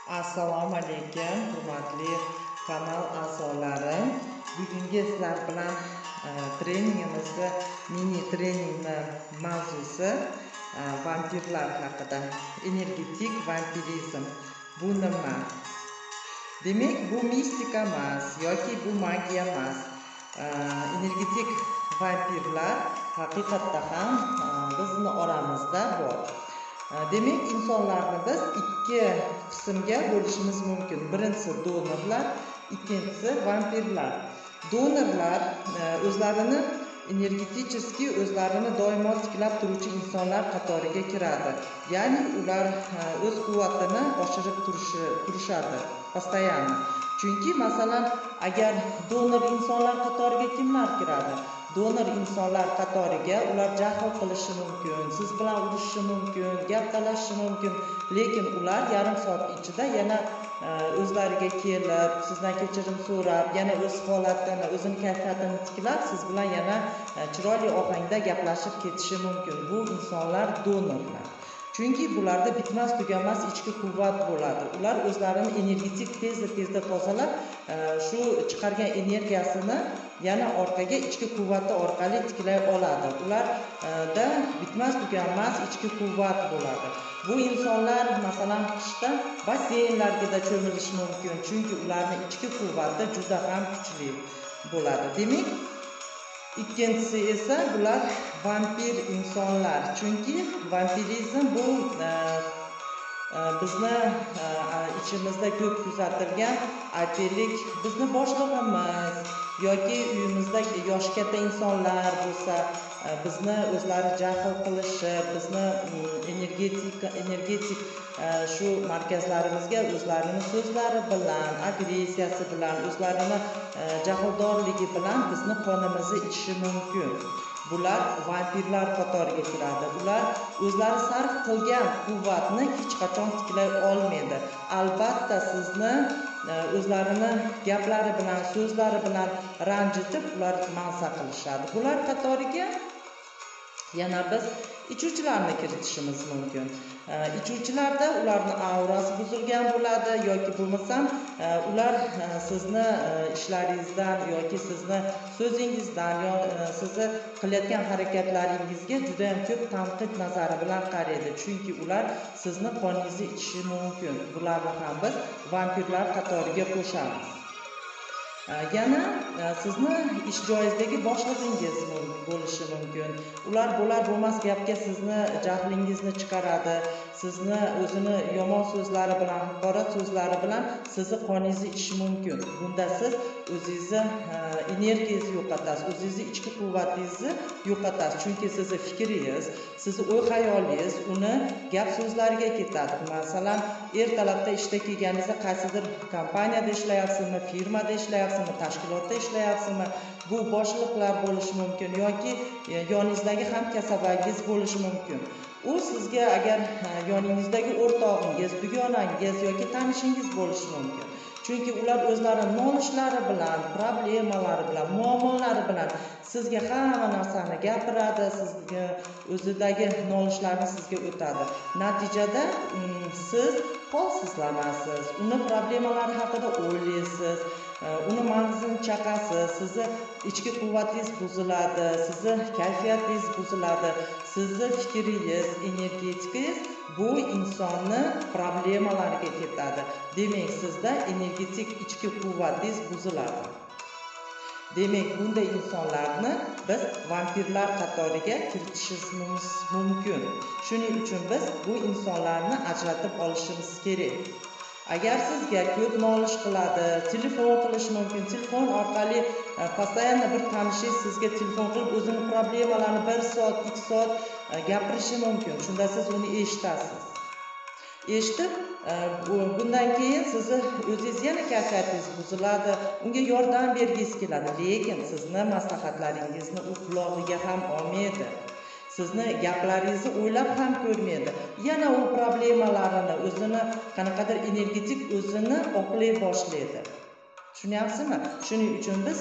Assalomu alaykum, hurmatli kanal a'zolari. Bugungi sizlar bilan treningimizni, mini treningni mavzusi vampirlar haqida. Energetik vampirizm. Bu nima? Demak, bu mistika emas yoki bu magiya emas. Energetik vampirlar haqiqatda ham bizni oramizda bor. Demak, insonlarni biz ikki qismga bo'lishimiz mumkin. Birinchisi donorlar, ikkinchisi vampirlar. Donorlar o'zlarini energeticheski o'zlarini doimo tiklab turuvchi insonlar qatoriga kiradi. Ya'ni ular o'z quvvatini oshirib turishadi постоянно. Chunki masalan, agar donor insonlar qatoriga kimlar kiradi? Donor insonlar qatoriga ular jahl qilishi mumkin, siz bilan urushishi mumkin, gap talashishi mumkin, lekin ular yarim soat ichida yana o'zlariga kelib, sizdan kechirim so'rab, yana o'z holatini, o'zini kayfiyatini tiklab, siz bilan yana chiroyli ohangda gaplashib ketishi mumkin. Bu insonlar donorlar. Chunki bularda bitmas tuganmas ichki quvvat bo'ladi. Ular o'zlarini energetik tezda tozalab, shu chiqargan energiyasini yana orqaga ichki quvvati orqali tiklay oladi. Ularda bitmas tuganmas ichki quvvat bo'ladi. Bu insonlar masalan qishda basseynlarga cho'milishi mumkin, chunki ularning ichki quvvati juda ham kuchli bo'ladi. Demak, ikkinchisi esa bular vampir insonlar. Chunki vampirizm bu bizni ichimizda ko'p kuzatilgan aytaylik, bizni boshlig'imiz yoki uyimizda yoshi katta insonlar bo'lsa, bizni o'zlari jahl qilishi, bizni energetik shu markazlarimizga o'zlarini so'zlari bilan, agressiyasi bilan, o'zlarini jahldorligi bilan bizni qonimizni ichishi mumkin. Bular vampirlar qatoriga kiradi. Ular o'zlari sarf qilgan quvvatni hech qachon tiklay olmaydi. Albatta sizni o'zlarini gaplari bilan, so'zlari bilan ranjitib, ular mansa qilishadi. Bular qatoriga yana biz ichuvchilarni kiritishimiz mumkin. Ichuvchilarda ularning aurasi buzilgan bo'ladi yoki bo'lmasam ular sizni ishlaringizdan yoki sizni so'zingizdan sizni qilayotgan harakatlaringizga juda ham ko'p tanqid nazari bilan qaraydi. Chunki ular sizni qoningizni ichishi mumkin. Bularni ham biz vampirlar qatoriga qo'shamiz. Yana sizni ish joyingizdagi boshlig'ingiz bo'lishi mumkin. Ular bo'lar bo'lmas gapga sizni jahlingizni chiqaradi, sizni o'zini yomon so'zlari bilan, haqorat so'zlari bilan sizni qoningizni ichishi mumkin. Bunda siz o'zingizni energiyangizni yo'qotasiz, o'zingizni ichki quvvatingizni yo'qotasiz. Chunki sizni fikringiz, sizni o'y-xayolingiz uni gap so'zlariga ketadi. Masalan, ertalabda ishda kelganingizda qaysidir kompaniyada ishlayapsizmi, firmada ishlayapsizmi, tashkilotda ishlayapsizmi, bu boshliqlar bo'lishi mumkin yoki yoningizdagi hamkasabingiz bo'lishi mumkin. U sizga agar yoningizdagi o'rtog'ingiz, dugonangiz yoki tanishingiz bo'lishi mumkin. Chunki ular o'zlarining nolishlari bilan, problemalari bilan, muammolari bilan sizga hamma narsani gapiradi, sizga o'zidagi nolishlarni sizga o'tadi. Natijada siz holsizlanasiz, uni problemalari haqida o'ylaysiz, uni mag'zini chaqasiz, sizni ichki quvvatingiz buziladi, sizni kayfiyatingiz buziladi, sizni fikringiz, energetikangiz bu insonni problemalariga ketadi. Demak, sizda energetik ichki quvvatingiz buziladi. Demak, bunday insonlarni biz vampirlar qatoriga kiritishimiz mumkin. Shuning uchun biz bu insonlarni ajratib olishimiz kerak. Agar sizga ko'p nolish qiladi, telefon qilishi mumkin, telefon orqali постоянно bir tanishingiz sizga telefon qilib o'zining problemalarini 1 soat, 2 soat gapirishi mumkin. Shunda siz uni eshitasiz. Eshitib, bundan keyin sizni o'zingiz yana kayfiyatingiz buziladi, unga yordam bergingiz keladi, lekin sizni maslahatlaringizni u qulog'iga ham olmaydi. Sizni gaplaringizni o'ylab ham ko'rmaydi. Yana u problemalarini, o'zini qanaqadir energetik o'zini oqlay boshlaydi. Tushunyapsizmi? Shuning uchun biz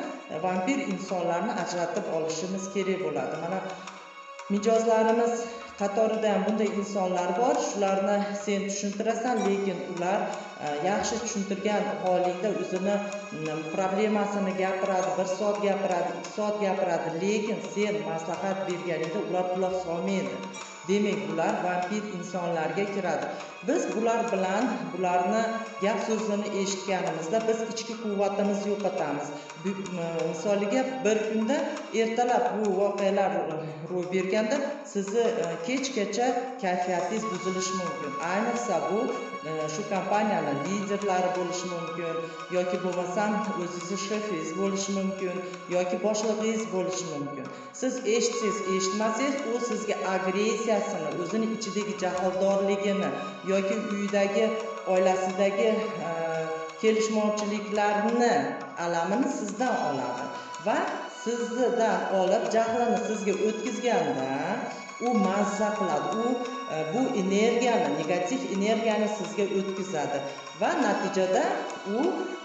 vampir insonlarni ajratib olishimiz kerak bo'ladi. Mana mijozlarimiz qatorida ham bunday insonlar bor, shularni sen tushuntirasan, lekin ular yaxshi tushuntirgan holingda o'zini problemasini gapiradi, 1 soat gapiradi, 2 soat gapiradi, lekin sen maslahat berganingda ular quloq solmaydi. Demak, bular vampir insonlarga kiradi. Biz bular bilan bularni gap so'zini eshitganimizda biz ichki quvvatimizni yo'qotamiz. Misoliga bir kunda ertalab bu voqealar ro'y berganda sizni kechgacha kayfiyatingiz buzilishi mumkin. Ayniqsa bu shu kompaniyani liderlari bo'lishi mumkin yoki bo'lmasam o'zingiz shefingiz bo'lishi mumkin yoki boshlig'ingiz bo'lishi mumkin. Siz eshitsangiz, eshitmasangiz u sizga agressiyasini, o'zini ichidagi jahldorligini yoki uyidagi oilasidagi kelishmovchiliklarni alamini sizdan oladi va sizdan olib jahlini sizga o'tkazganda u mazza qiladi. U bu energiyani, negativ energiyani sizga o'tkazadi va natijada u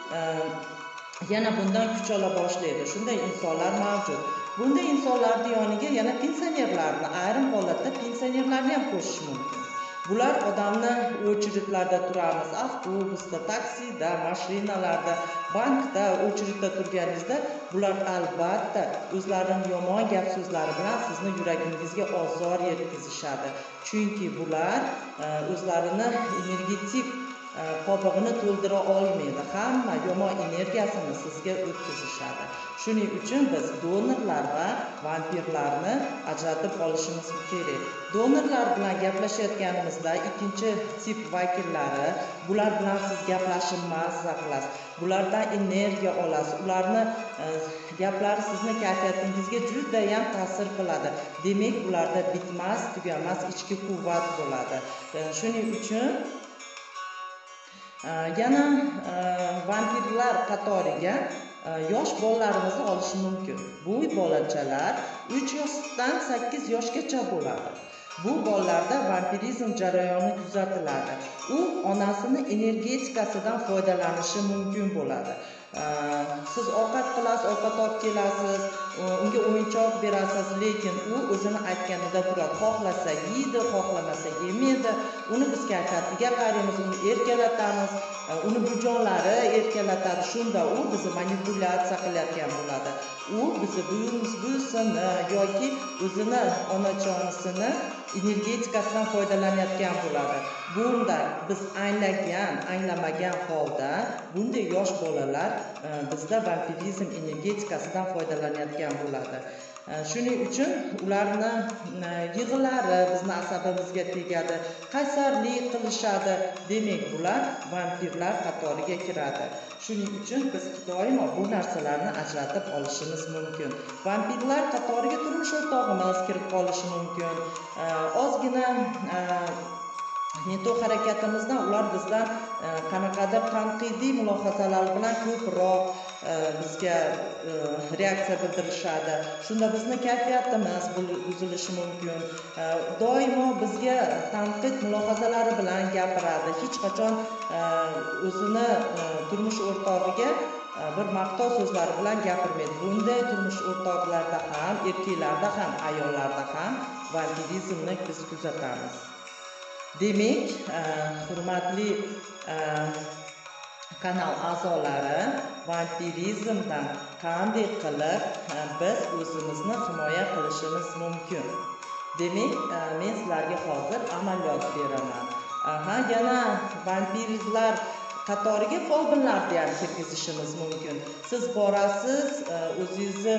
yana bundan kuch ola boshlaydi. Shunday insonlar mavjud. Bunday insonlarning yoniga yana pensionerlarni, ayrim holatda pensionerlarni ham qo'shish mumkin. Bular odamni o'chiritlarda turamiz, avtobusda, taksida, mashinalarda, bankda o'chiritda turganingizda bular albatta o'zlarining yomon gap so'zlari bilan sizni yuragingizga ozor yetkazishadi. Chunki bular o'zlarini energetik qobig'ini to'ldira olmaydi. Hamma yomon energiyasini sizga o'tkazishadi. Shuning uchun biz donorlar va vampirlarni ajratib olishimiz kerak. Donorlar bilan gaplashayotganimizda ikkinchi tip vakillari, bular bilan siz gaplashib mazza qilasiz. Bulardan energiya olasiz. Ularni gaplari sizni kayfiyatingizga juda ham ta'sir qiladi. Demak, ularda bitmas, tugamas ichki quvvat bo'ladi. Shuning uchun yana vampirlar qatoriga yosh bolalarimizni olish mumkin. Bu bolachalar 3 yoshdan 8 yoshgacha bo'ladi. Bu bolalarda vampirizm jarayoni kuzatiladi. U onasini energetikasidan foydalanishi mumkin bo'ladi. Siz ovqat qilasiz, ovqat olib kelasiz, unga o'yinchoq berasiz, lekin u o'zini aytganida turadi. Xohlasa yeydi, xohlamasa yemaydi. Uni biz kayfiyatiga qaraymiz, uni erkalatamiz, uni bujonlari erkalatadi. Shunda u bizni manipulyatsiya qilayotgan bo'ladi. U bizni buyusini yoki o'zini onajonisini energetikasidan foydalanayotgan bo'ladi. Bunda biz anglamagan holda bunday yosh bolalar bizda vampirizm energetikasidan foydalanayotgan bo'ladi. Shuning uchun ularni yig'ilari bizni asabimizga tegadi, qaysarlik qilishadi. Demak, bular vampirlar qatoriga kiradi. Shuning uchun biz doimo bu narsalarni ajratib olishimiz mumkin. Vampirlar qatoriga turmush o'rtog'imiz kirib qolishi mumkin. Ozgina neto harakatimizdan ular bizdan qanaqadir tanqidiy mulohazalar bilan ko'proq bizga reaksiya bildirishadi. Shunda bizni kayfiyatimiz buzilishi mumkin. Doimo bizga tanqid mulohazalari bilan gapiradi. Hech qachon o'zini turmush o'rtog'iga bir maqtov so'zlari bilan gapirmaydi. Bunday turmush o'rtoqlarda ham, erkaklarda ham, ayollarda ham vampirizmni biz kuzatamiz. Demak, hurmatli kanal a'zolari, vampirizmdan qanday qilib biz o'zimizni himoya qilishimiz mumkin? Demak, men sizlarga hozir amaliyot beraman. Yana vampirlar qatoriga folbinlarni ham kirgizishimiz mumkin. Siz borasiz, o'zingizni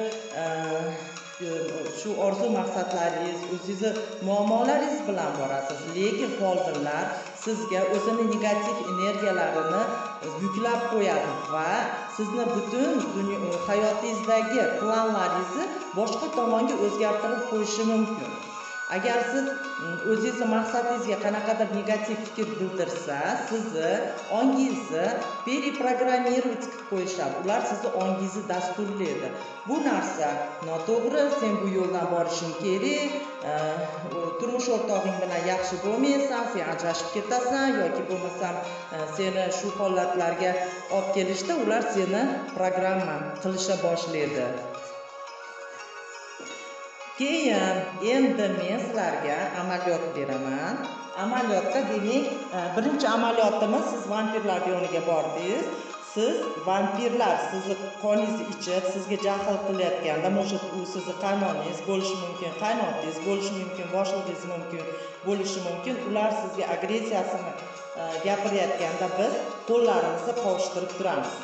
shu orzu maqsadlaringiz, o'zingizni muammolaringiz bilan borasiz, lekin folbinlar sizga o'zini negativ energiyalarini yuklab qo'yadi va sizni butun hayotingizdagi planlaringizni boshqa tomonga o'zgartirib qo'yishi mumkin. Agar siz o'zingizni maqsadingizga qanaqadir negativ fikr bildirsa, sizni ongingizni periprogramировать qilib qo'yishadi. Ular sizni ongingizni dasturlaydi. Bu narsa noto'g'ri, sen bu yo'ldan borishing kerak, turmush o'rtog'ing bilan yaxshi bo'lmaysan, sen ajrashib ketasan yoki bo'lmasam seni shu holatlarga olib kelishda ular seni programma qilisha boshlaydi. Keyin endi men sizlarga amaliyot beraman. Amaliyotda demak, birinchi amaliyotimiz siz vampirlar yoniga bordingiz. Siz vampirlar sizni qoningizni ichib, sizga jahl qilayotganda, может, u sizni qaynoningiz bo'lishi mumkin, qaynotingiz bo'lishi mumkin, boshlig'ingiz mumkin bo'lishi mumkin. Ular sizga agressiyasini gapirayotganda biz qo'llarimizni qovushtirib turamiz.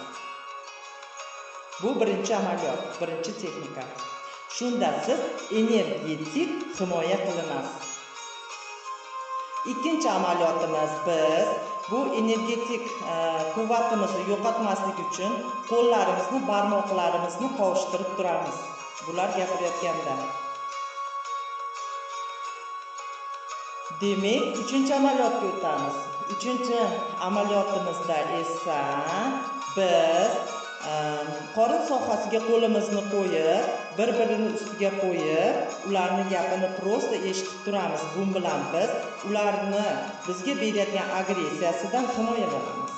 Bu birinchi amaliyot, birinchi texnika. Shunda siz energetik himoya qilinasiz. Ikkinchi amaliyotimiz biz bu energetik quvvatimizni yo'qotmaslik uchun qo'llarimizni, barmoqlarimizni qovushtirib turamiz. Bular gapirayotganda. Demak, uchinchi amaliyotga o'tamiz. Uchinchi amaliyotimizda esa biz qorin sohasiga qo'limizni qo'yib, bir-birini ustiga qo'yib, ularning gapini prosta eshitib turamiz. Bu bilan biz ularni bizga berayotgan agressiyasidan himoyalanamiz.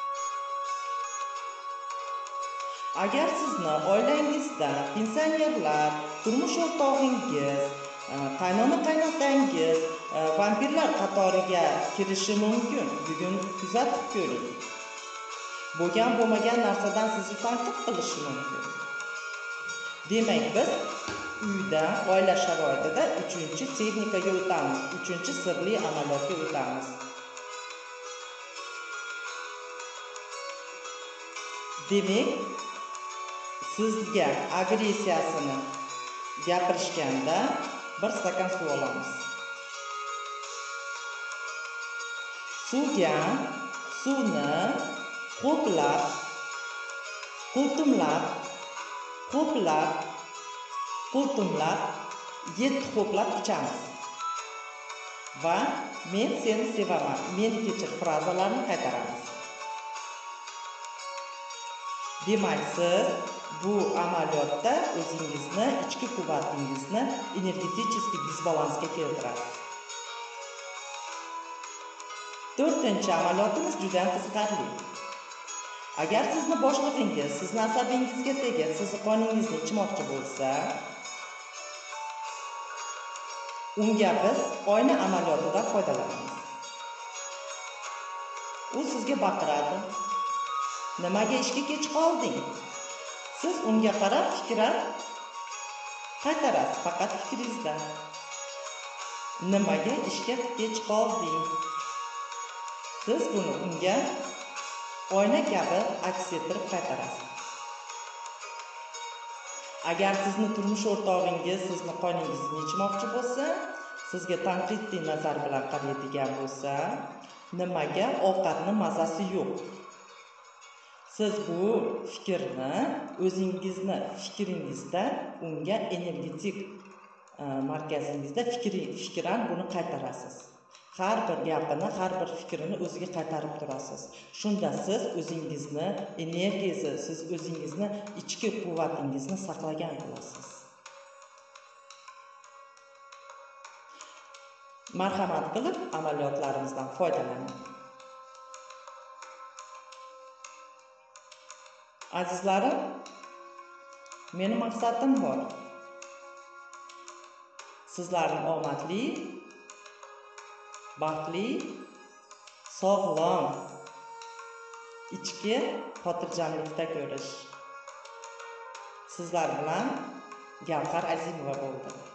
Agar sizni oilangizda pensionerlar, turmush o'rtog'ingiz, qaynona-qaynotangiz vampirlar qatoriga kirishi mumkin. Bugun kuzatib ko'ring. Bo'lgan-bo'lmagan narsadan sizni tanqid qilishi mumkin. Demak, biz uyda, oila sharoitida uchinchi texnikaga o'tamiz. Uchinchi sirli amaliyotga o'tamiz. Demak, sizga agressiyasini gapirishganda bir stakan suv olamiz. Suvni ho'plab, qultumlab, 7 ho'plab ichamiz. Va men seni sevaman, meni kechir frazalarini qaytaramiz. Demak, siz bu amaliyotda o'zingizni, ichki quvvatingizni energetik disbalansga keltirasiz. To'rtinchi amaliyotimiz juda qiziqarli. Agar sizni boshlig'ingiz, sizni asabingizga tegib, sizni qoningizni ichmoqchi bo'lsa, unga biz oyna amaliyotidan foydalanamiz. U sizga baqiradi. Nimaga ishga kech qolding? Siz unga qarab fikr qaytarasiz, faqat fikringizdan. Nimaga ishga kech qolding? Siz buni unga oyna kabi aks ettirib qaytarasiz. Agar sizni turmush o'rtog'ingiz sizni qoningizni ichmoqchi bo'lsa, sizga tanqidiy nazar bilan qaraydigan bo'lsa, nimaga ovqatni mazasi yo'q? Siz bu fikrni o'zingizni fikringizda unga energetik markazingizda fikran buni qaytarasiz. Har bir gapini, har bir fikrini o'ziga qaytarib turasiz. Shunda siz o'zingizni energiyangizni, siz o'zingizni ichki quvvatingizni saqlagan bo'lasiz. Marhamat qilib amaliyotlarimizdan foydalaning. Azizlarim, meni maqsadim bor. Sizlarni omadli, baxtli, sog'lom, ichki xotirjamlikda ko'rish. Sizlar bilan Gavhar Azimova bo'ldi.